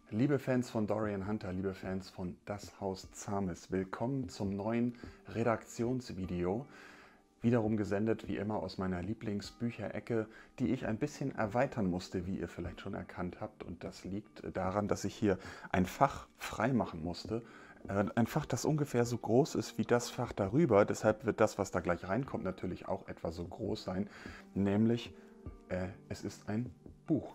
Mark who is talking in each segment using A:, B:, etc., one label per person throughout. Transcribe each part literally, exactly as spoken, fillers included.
A: Liebe Fans von Dorian Hunter, liebe Fans von Das Haus Zamis, willkommen zum neuen Redaktionsvideo. Wiederum gesendet wie immer aus meiner Lieblingsbücherecke, die ich ein bisschen erweitern musste, wie ihr vielleicht schon erkannt habt. Und das liegt daran, dass ich hier ein Fach freimachen musste. Ein Fach, das ungefähr so groß ist wie das Fach darüber. Deshalb wird das, was da gleich reinkommt, natürlich auch etwa so groß sein. Nämlich, äh, es ist ein Buch.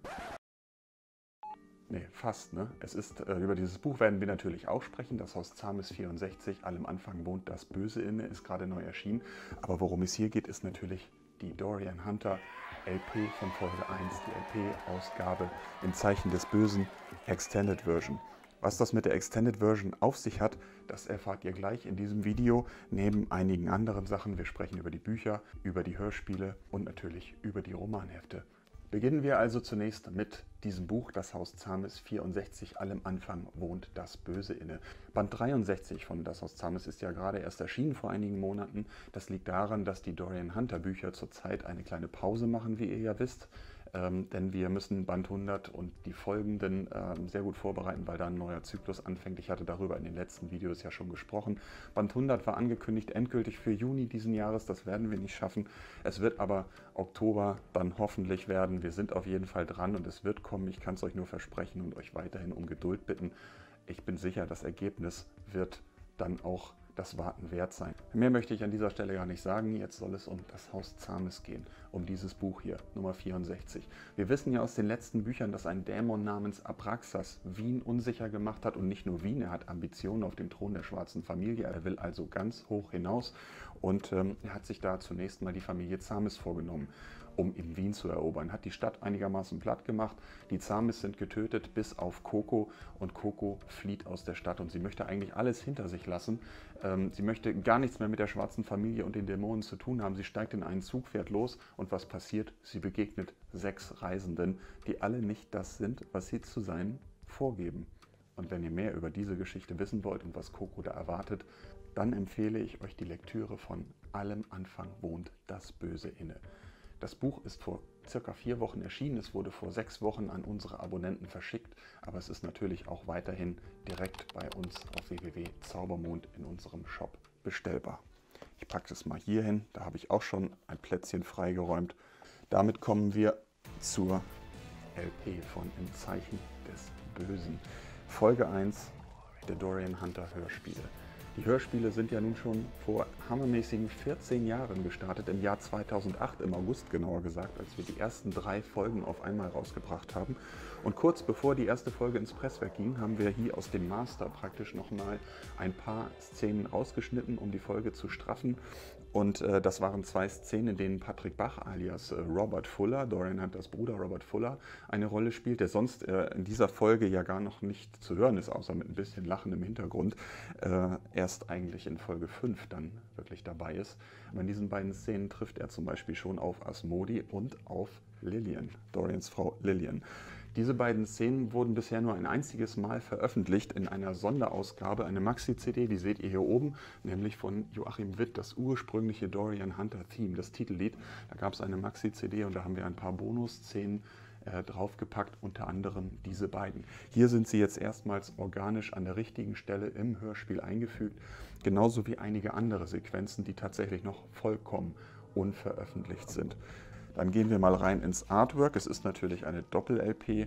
A: Nee, fast, ne? Es ist, äh, über dieses Buch werden wir natürlich auch sprechen. Das Haus Zamis vierundsechzig, allem Anfang wohnt das Böse inne, ist gerade neu erschienen. Aber worum es hier geht, ist natürlich die Dorian Hunter L P von Folge eins, die L P-Ausgabe im Zeichen des Bösen, Extended Version. Was das mit der Extended Version auf sich hat, das erfahrt ihr gleich in diesem Video, neben einigen anderen Sachen. Wir sprechen über die Bücher, über die Hörspiele und natürlich über die Romanhefte. Beginnen wir also zunächst mit diesem Buch, Das Haus Zamis vierundsechzig, allem Anfang wohnt das Böse inne. Band dreiundsechzig von Das Haus Zamis ist ja gerade erst erschienen vor einigen Monaten. Das liegt daran, dass die Dorian Hunter Bücher zurzeit eine kleine Pause machen, wie ihr ja wisst. Ähm, denn wir müssen Band hundert und die folgenden ähm, sehr gut vorbereiten, weil da ein neuer Zyklus anfängt. Ich hatte darüber in den letzten Videos ja schon gesprochen. Band hundert war angekündigt, endgültig für Juni diesen Jahres. Das werden wir nicht schaffen. Es wird aber Oktober dann hoffentlich werden. Wir sind auf jeden Fall dran und es wird kommen. Ich kann es euch nur versprechen und euch weiterhin um Geduld bitten. Ich bin sicher, das Ergebnis wird dann auch das Warten wert sein. Mehr möchte ich an dieser Stelle gar nicht sagen. Jetzt soll es um Das Haus Zamis gehen, um dieses Buch hier, Nummer vierundsechzig. Wir wissen ja aus den letzten Büchern, dass ein Dämon namens Abraxas Wien unsicher gemacht hat und nicht nur Wien, er hat Ambitionen auf dem Thron der schwarzen Familie, er will also ganz hoch hinaus und ähm, er hat sich da zunächst mal die Familie Zamis vorgenommen, um in Wien zu erobern. Hat die Stadt einigermaßen platt gemacht. Die Zamis sind getötet, bis auf Coco. Und Coco flieht aus der Stadt und sie möchte eigentlich alles hinter sich lassen. Ähm, sie möchte gar nichts mehr mit der schwarzen Familie und den Dämonen zu tun haben. Sie steigt in einen Zug, fährt los und was passiert? Sie begegnet sechs Reisenden, die alle nicht das sind, was sie zu sein vorgeben. Und wenn ihr mehr über diese Geschichte wissen wollt und was Coco da erwartet, dann empfehle ich euch die Lektüre von Allem Anfang wohnt das Böse inne. Das Buch ist vor circa vier Wochen erschienen, es wurde vor sechs Wochen an unsere Abonnenten verschickt, aber es ist natürlich auch weiterhin direkt bei uns auf w w w punkt zaubermond in unserem Shop bestellbar. Ich packe es mal hier hin, da habe ich auch schon ein Plätzchen freigeräumt. Damit kommen wir zur L P von Im Zeichen des Bösen. Folge eins der Dorian Hunter Hörspiele. Die Hörspiele sind ja nun schon vor hammermäßigen vierzehn Jahren gestartet, im Jahr zweitausendacht, im August genauer gesagt, als wir die ersten drei Folgen auf einmal rausgebracht haben. Und kurz bevor die erste Folge ins Presswerk ging, haben wir hier aus dem Master praktisch nochmal ein paar Szenen rausgeschnitten, um die Folge zu straffen. Und äh, das waren zwei Szenen, in denen Patrick Bach alias äh, Robert Fuller, Dorian Hunters Bruder Robert Fuller, eine Rolle spielt, der sonst äh, in dieser Folge ja gar noch nicht zu hören ist, außer mit ein bisschen Lachen im Hintergrund. Äh, erst eigentlich in Folge fünf dann wirklich dabei ist. Aber in diesen beiden Szenen trifft er zum Beispiel schon auf Asmodi und auf Lillian, Dorians Frau Lillian. Diese beiden Szenen wurden bisher nur ein einziges Mal veröffentlicht in einer Sonderausgabe, eine Maxi-C D, die seht ihr hier oben, nämlich von Joachim Witt, das ursprüngliche Dorian Hunter Theme, das Titellied. Da gab es eine Maxi-C D und da haben wir ein paar Bonusszenen äh, draufgepackt, unter anderem diese beiden. Hier sind sie jetzt erstmals organisch an der richtigen Stelle im Hörspiel eingefügt, genauso wie einige andere Sequenzen, die tatsächlich noch vollkommen unveröffentlicht sind. Dann gehen wir mal rein ins Artwork. Es ist natürlich eine Doppel-L P, äh,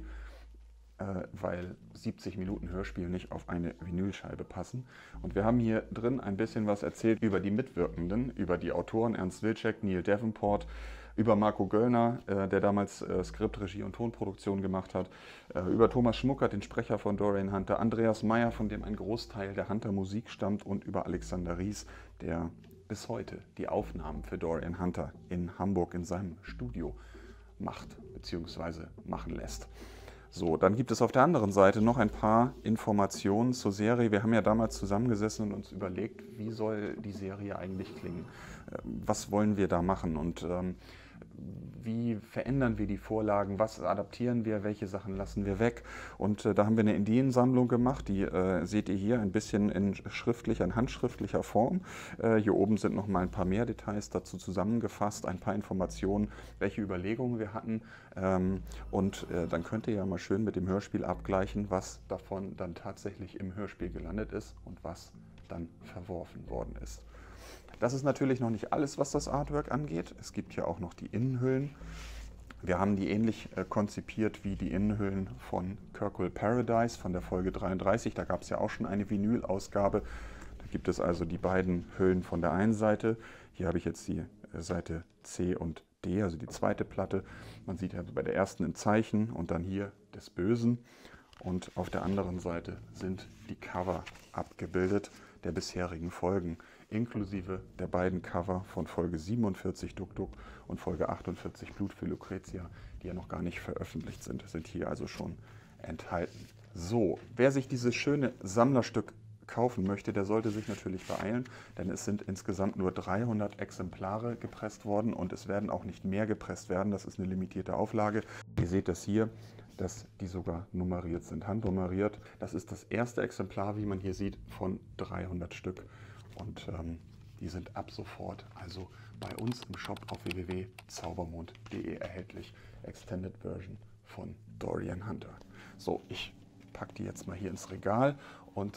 A: weil siebzig Minuten Hörspiel nicht auf eine Vinylscheibe passen. Und wir haben hier drin ein bisschen was erzählt über die Mitwirkenden, über die Autoren Ernst Wilczek, Neil Davenport, über Marco Göllner, äh, der damals äh, Skript, Regie und Tonproduktion gemacht hat, äh, über Thomas Schmuckert, den Sprecher von Dorian Hunter, Andreas Meyer, von dem ein Großteil der Hunter-Musik stammt, und über Alexander Ries, der bis heute die Aufnahmen für Dorian Hunter in Hamburg in seinem Studio macht bzw. machen lässt. So, dann gibt es auf der anderen Seite noch ein paar Informationen zur Serie. Wir haben ja damals zusammengesessen und uns überlegt, wie soll die Serie eigentlich klingen? Was wollen wir da machen? Und ähm, wie verändern wir die Vorlagen, was adaptieren wir, welche Sachen lassen wir weg. Und äh, da haben wir eine Ideensammlung gemacht, die äh, seht ihr hier ein bisschen in schriftlicher, in handschriftlicher Form. Äh, hier oben sind noch mal ein paar mehr Details dazu zusammengefasst, ein paar Informationen, welche Überlegungen wir hatten. Ähm, und äh, dann könnt ihr ja mal schön mit dem Hörspiel abgleichen, was davon dann tatsächlich im Hörspiel gelandet ist und was dann verworfen worden ist. Das ist natürlich noch nicht alles, was das Artwork angeht. Es gibt ja auch noch die Innenhüllen. Wir haben die ähnlich äh, konzipiert wie die Innenhüllen von Kirkwall Paradise von der Folge dreiunddreißig. Da gab es ja auch schon eine Vinyl-Ausgabe. Da gibt es also die beiden Hüllen von der einen Seite. Hier habe ich jetzt die äh, Seite C und D, also die zweite Platte. Man sieht ja bei der ersten ein Zeichen und dann hier des Bösen. Und auf der anderen Seite sind die Cover abgebildet der bisherigen Folgen, inklusive der beiden Cover von Folge siebenundvierzig Duk Duk und Folge achtundvierzig Blut für Lucretia, die ja noch gar nicht veröffentlicht sind, sind hier also schon enthalten. So, wer sich dieses schöne Sammlerstück kaufen möchte, der sollte sich natürlich beeilen, denn es sind insgesamt nur dreihundert Exemplare gepresst worden und es werden auch nicht mehr gepresst werden. Das ist eine limitierte Auflage. Ihr seht das hier, dass die sogar nummeriert sind, handnummeriert. Das ist das erste Exemplar, wie man hier sieht, von dreihundert Stück. Und ähm, die sind ab sofort also bei uns im Shop auf w w w punkt zaubermond punkt de erhältlich. Extended Version von Dorian Hunter. So, ich packe die jetzt mal hier ins Regal und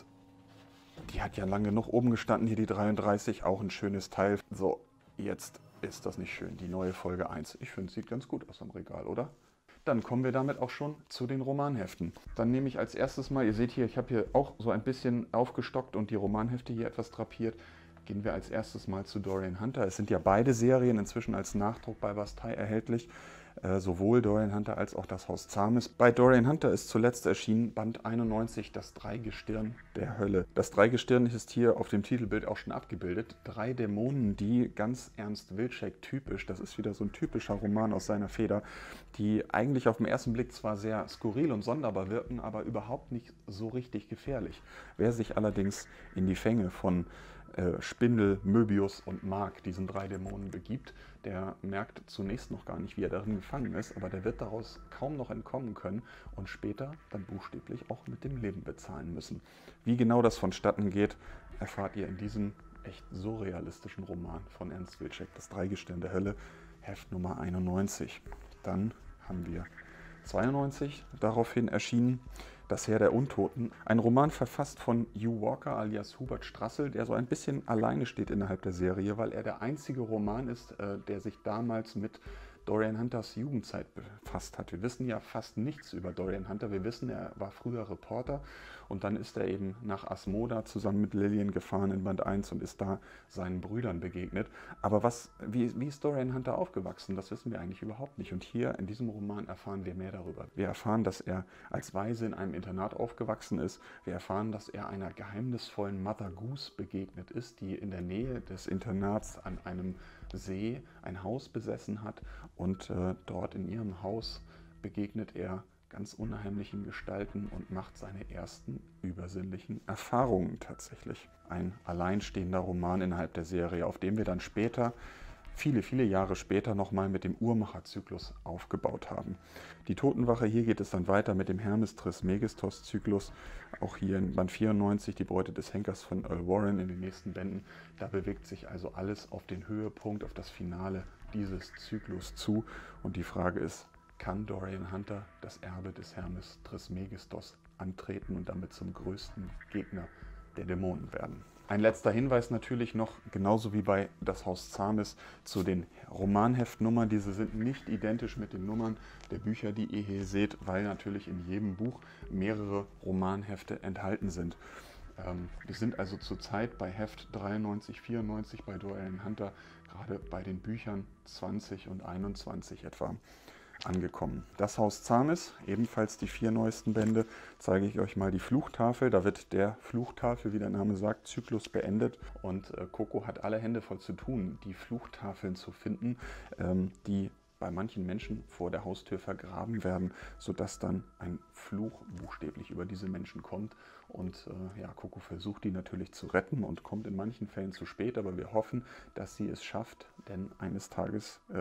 A: die hat ja lange genug oben gestanden, hier die dreiunddreißig, auch ein schönes Teil. So, jetzt ist das nicht schön, die neue Folge eins. Ich finde, es sieht ganz gut aus am Regal, oder? Dann kommen wir damit auch schon zu den Romanheften. Dann nehme ich als erstes mal, ihr seht hier, ich habe hier auch so ein bisschen aufgestockt und die Romanhefte hier etwas drapiert. Gehen wir als erstes mal zu Dorian Hunter. Es sind ja beide Serien inzwischen als Nachdruck bei Bastei erhältlich. Äh, sowohl Dorian Hunter als auch das Haus Zamis. Bei Dorian Hunter ist zuletzt erschienen Band einundneunzig, das Dreigestirn der Hölle. Das Dreigestirn ist hier auf dem Titelbild auch schon abgebildet. Drei Dämonen, die ganz Ernst Wilczek typisch, das ist wieder so ein typischer Roman aus seiner Feder, die eigentlich auf den ersten Blick zwar sehr skurril und sonderbar wirken, aber überhaupt nicht so richtig gefährlich. Wer sich allerdings in die Fänge von äh, Spindel, Möbius und Mark, diesen drei Dämonen, begibt, der merkt zunächst noch gar nicht, wie er darin gefangen ist, aber der wird daraus kaum noch entkommen können und später dann buchstäblich auch mit dem Leben bezahlen müssen. Wie genau das vonstatten geht, erfahrt ihr in diesem echt surrealistischen Roman von Ernst Wilczek, das Dreigestirn der Hölle, Heft Nummer einundneunzig. Dann haben wir zweiundneunzig, daraufhin erschienen Das Heer der Untoten, ein Roman verfasst von Hugh Walker alias Hubert Strassel, der so ein bisschen alleine steht innerhalb der Serie, weil er der einzige Roman ist, der sich damals mit Dorian Hunters Jugendzeit befasst hat. Wir wissen ja fast nichts über Dorian Hunter. Wir wissen, er war früher Reporter und dann ist er eben nach Asmoda zusammen mit Lillian gefahren in Band eins und ist da seinen Brüdern begegnet. Aber was, wie, wie ist Dorian Hunter aufgewachsen? Das wissen wir eigentlich überhaupt nicht. Und hier in diesem Roman erfahren wir mehr darüber. Wir erfahren, dass er als Waise in einem Internat aufgewachsen ist. Wir erfahren, dass er einer geheimnisvollen Mother Goose begegnet ist, die in der Nähe des Internats an einem See ein Haus besessen hat und äh, dort in ihrem Haus begegnet er ganz unheimlichen Gestalten und macht seine ersten übersinnlichen Erfahrungen tatsächlich. Ein alleinstehender Roman innerhalb der Serie, auf dem wir dann später, viele, viele Jahre später nochmal mit dem Uhrmacher-Zyklus aufgebaut haben. Die Totenwache, hier geht es dann weiter mit dem Hermes Trismegistos-Zyklus. Auch hier in Band vierundneunzig, die Beute des Henkers von Earl Warren in den nächsten Bänden. Da bewegt sich also alles auf den Höhepunkt, auf das Finale dieses Zyklus zu. Und die Frage ist, kann Dorian Hunter das Erbe des Hermes Trismegistos antreten und damit zum größten Gegner der Dämonen werden? Ein letzter Hinweis natürlich noch, genauso wie bei Das Haus Zamis, zu den Romanheftnummern. Diese sind nicht identisch mit den Nummern der Bücher, die ihr hier seht, weil natürlich in jedem Buch mehrere Romanhefte enthalten sind. Ähm, wir sind also zurzeit bei Heft dreiundneunzig, vierundneunzig bei Dorian Hunter, gerade bei den Büchern zwanzig und einundzwanzig etwa angekommen. Das Haus Zamis, ebenfalls die vier neuesten Bände, zeige ich euch mal die Fluchtafel. Da wird der Fluchtafel, wie der Name sagt, Zyklus beendet und äh, Coco hat alle Hände voll zu tun, die Fluchttafeln zu finden, ähm, die bei manchen Menschen vor der Haustür vergraben werden, sodass dann ein Fluch buchstäblich über diese Menschen kommt. Und äh, ja, Coco versucht die natürlich zu retten und kommt in manchen Fällen zu spät, aber wir hoffen, dass sie es schafft, denn eines Tages äh,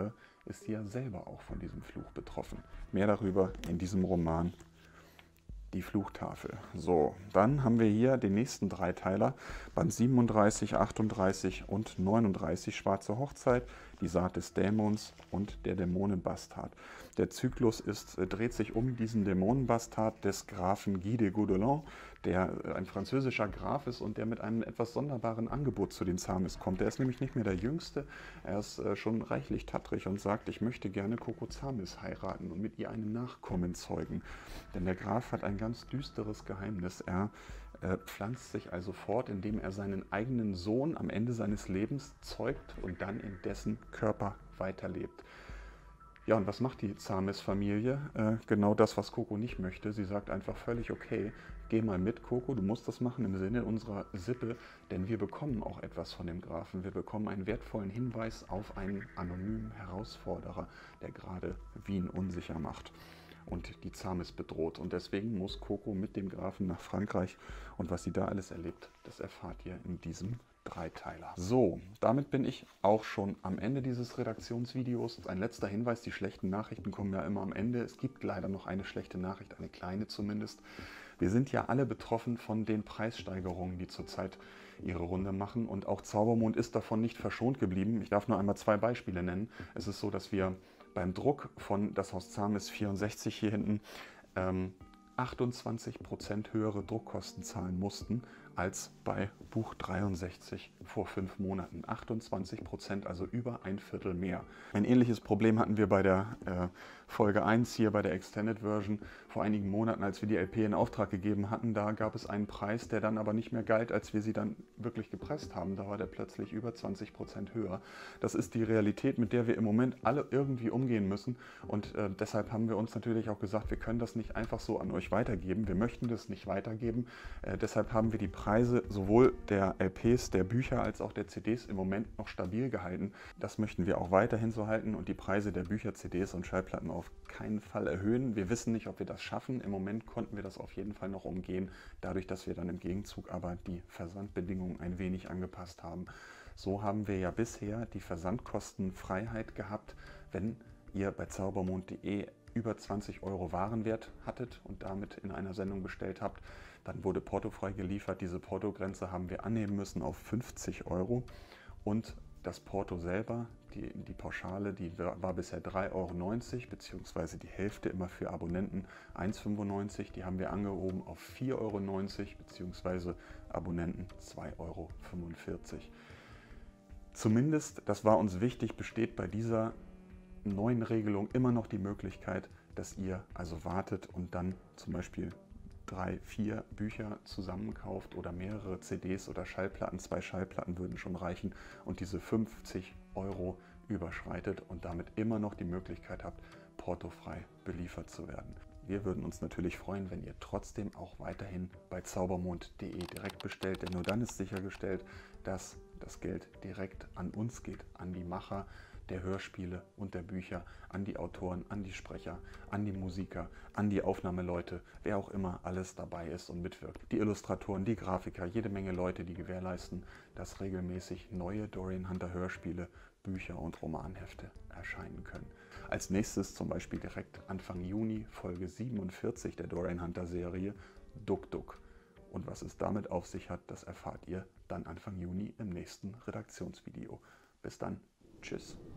A: ist sie ja selber auch von diesem Fluch betroffen. Mehr darüber in diesem Roman Die Fluchtafel. So, dann haben wir hier den nächsten Dreiteiler, Band siebenunddreißig, achtunddreißig und neununddreißig, Schwarze Hochzeit, Die Saat des Dämons und der Dämonenbastard. Der Zyklus ist, dreht sich um diesen Dämonenbastard des Grafen Guy de Gaudelin, der ein französischer Graf ist und der mit einem etwas sonderbaren Angebot zu den Zamis kommt. Er ist nämlich nicht mehr der Jüngste, er ist schon reichlich tattrig und sagt, ich möchte gerne Coco Zamis heiraten und mit ihr einen Nachkommen zeugen. Denn der Graf hat ein ganz düsteres Geheimnis. Er äh, pflanzt sich also fort, indem er seinen eigenen Sohn am Ende seines Lebens zeugt und dann in dessen Körper weiterlebt. Ja, und was macht die Zamis-Familie? Äh, genau das, was Coco nicht möchte. Sie sagt einfach völlig okay, geh mal mit, Coco, du musst das machen im Sinne unserer Sippe, denn wir bekommen auch etwas von dem Grafen. Wir bekommen einen wertvollen Hinweis auf einen anonymen Herausforderer, der gerade Wien unsicher macht und die Zamis bedroht. Und deswegen muss Coco mit dem Grafen nach Frankreich. Und was sie da alles erlebt, das erfahrt ihr in diesem Dreiteiler. So, damit bin ich auch schon am Ende dieses Redaktionsvideos. Ein letzter Hinweis, die schlechten Nachrichten kommen ja immer am Ende. Es gibt leider noch eine schlechte Nachricht, eine kleine zumindest. Wir sind ja alle betroffen von den Preissteigerungen, die zurzeit ihre Runde machen. Und auch Zaubermond ist davon nicht verschont geblieben. Ich darf nur einmal zwei Beispiele nennen. Es ist so, dass wir beim Druck von Das Haus Zamis vierundsechzig hier hinten ähm, achtundzwanzig Prozent höhere Druckkosten zahlen mussten als bei Buch dreiundsechzig vor fünf Monaten. achtundzwanzig Prozent, also über ein Viertel mehr. Ein ähnliches Problem hatten wir bei der äh, Folge eins hier, bei der Extended Version, vor einigen Monaten, als wir die L P in Auftrag gegeben hatten. Da gab es einen Preis, der dann aber nicht mehr galt, als wir sie dann wirklich gepresst haben. Da war der plötzlich über zwanzig Prozent höher. Das ist die Realität, mit der wir im Moment alle irgendwie umgehen müssen. Und äh, deshalb haben wir uns natürlich auch gesagt, wir können das nicht einfach so an euch weitergeben. Wir möchten das nicht weitergeben. Äh, deshalb haben wir die Preise sowohl der L Ps, der Bücher als auch der C Ds im Moment noch stabil gehalten. Das möchten wir auch weiterhin so halten und die Preise der Bücher, C Ds und Schallplatten auf keinen Fall erhöhen. Wir wissen nicht, ob wir das schaffen. Im Moment konnten wir das auf jeden Fall noch umgehen, dadurch, dass wir dann im Gegenzug aber die Versandbedingungen ein wenig angepasst haben. So haben wir ja bisher die Versandkostenfreiheit gehabt, wenn ihr bei zaubermond punkt de über zwanzig Euro Warenwert hattet und damit in einer Sendung bestellt habt, dann wurde portofrei geliefert. Diese Portogrenze haben wir annehmen müssen auf fünfzig Euro und das Porto selber, die, die Pauschale, die war bisher drei Euro neunzig, beziehungsweise die Hälfte immer für Abonnenten eins Euro fünfundneunzig. Die haben wir angehoben auf vier Euro neunzig, beziehungsweise Abonnenten zwei Euro fünfundvierzig. Zumindest, das war uns wichtig, besteht bei dieser neuen Regelung immer noch die Möglichkeit, dass ihr also wartet und dann zum Beispiel drei, vier Bücher zusammenkauft oder mehrere C Ds oder Schallplatten. Zwei Schallplatten würden schon reichen und diese fünfzig Euro überschreitet und damit immer noch die Möglichkeit habt, portofrei beliefert zu werden. Wir würden uns natürlich freuen, wenn ihr trotzdem auch weiterhin bei zaubermond punkt de direkt bestellt, denn nur dann ist sichergestellt, dass das Geld direkt an uns geht, an die Macher der Hörspiele und der Bücher, an die Autoren, an die Sprecher, an die Musiker, an die Aufnahmeleute, wer auch immer alles dabei ist und mitwirkt. Die Illustratoren, die Grafiker, jede Menge Leute, die gewährleisten, dass regelmäßig neue Dorian Hunter Hörspiele, Bücher und Romanhefte erscheinen können. Als nächstes zum Beispiel direkt Anfang Juni Folge siebenundvierzig der Dorian Hunter Serie Duk Duk. Und was es damit auf sich hat, das erfahrt ihr dann Anfang Juni im nächsten Redaktionsvideo. Bis dann, tschüss.